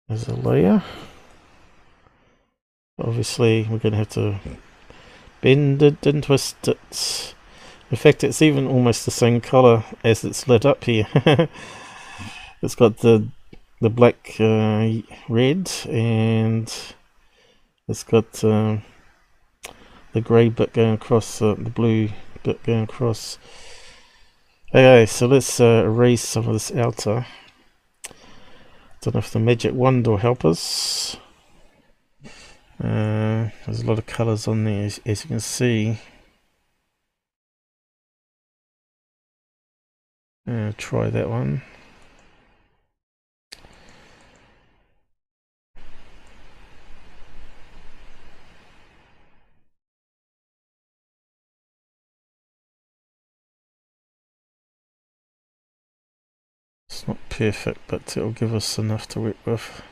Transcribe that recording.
There's a layer. Obviously, we're going to have to bend it and twist it. In fact, it's even almost the same colour as it's lit up here. It's got the black red, and it's got the grey bit going across, the blue bit going across. Okay, so let's erase some of this outer. Don't know if the magic wand will help us. There's a lot of colours on there, as you can see. Try that one. It's not perfect, but it'll give us enough to work with.